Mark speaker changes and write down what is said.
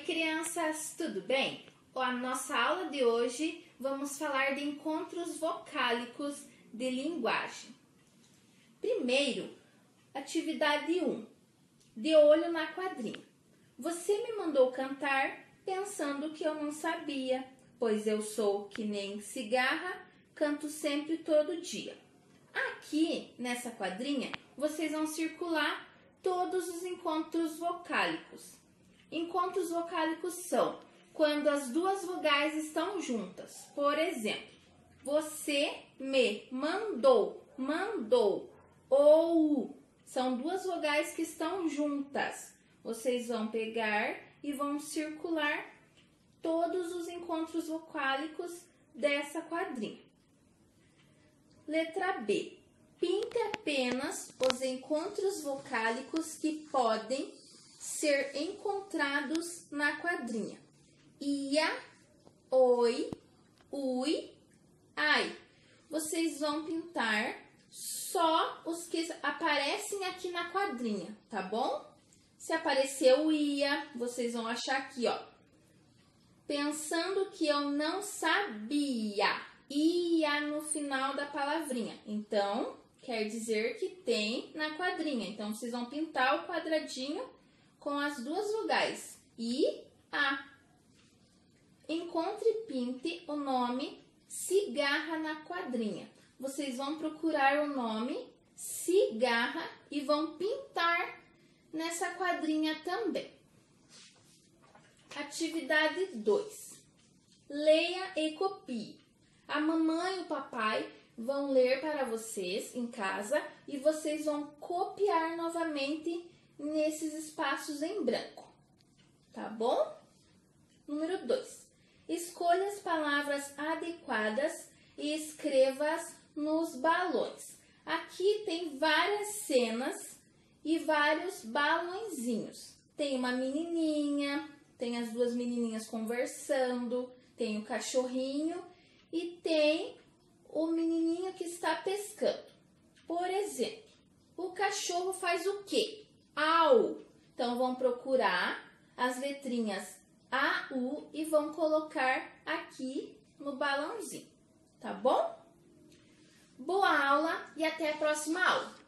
Speaker 1: crianças, tudo bem? A nossa aula de hoje vamos falar de encontros vocálicos de linguagem. Primeiro, atividade 1, de olho na quadrinha. Você me mandou cantar pensando que eu não sabia, pois eu sou que nem cigarra, canto sempre todo dia. Aqui, nessa quadrinha, vocês vão circular todos os encontros vocálicos. Encontros vocálicos são quando as duas vogais estão juntas. Por exemplo, você me mandou, mandou, ou são duas vogais que estão juntas. Vocês vão pegar e vão circular todos os encontros vocálicos dessa quadrinha. Letra B. Pinte apenas os encontros vocálicos que podem ser encontrados na quadrinha. Ia, oi, ui, ai. Vocês vão pintar só os que aparecem aqui na quadrinha, tá bom? Se apareceu o ia, vocês vão achar aqui, ó. Pensando que eu não sabia. Ia no final da palavrinha. Então, quer dizer que tem na quadrinha. Então, vocês vão pintar o quadradinho com as duas vogais, I, A. Encontre e pinte o nome cigarra na quadrinha. Vocês vão procurar o nome cigarra e vão pintar nessa quadrinha também. Atividade 2. Leia e copie. A mamãe e o papai vão ler para vocês em casa e vocês vão copiar novamente nesses espaços em branco, tá bom? Número 2. Escolha as palavras adequadas e escreva-as nos balões. Aqui tem várias cenas e vários balõezinhos. Tem uma menininha, tem as duas menininhas conversando, tem o cachorrinho e tem o menininho que está pescando. Por exemplo, o cachorro faz o quê? Au! Então, vão procurar as letrinhas A, U e vão colocar aqui no balãozinho, tá bom? Boa aula e até a próxima aula!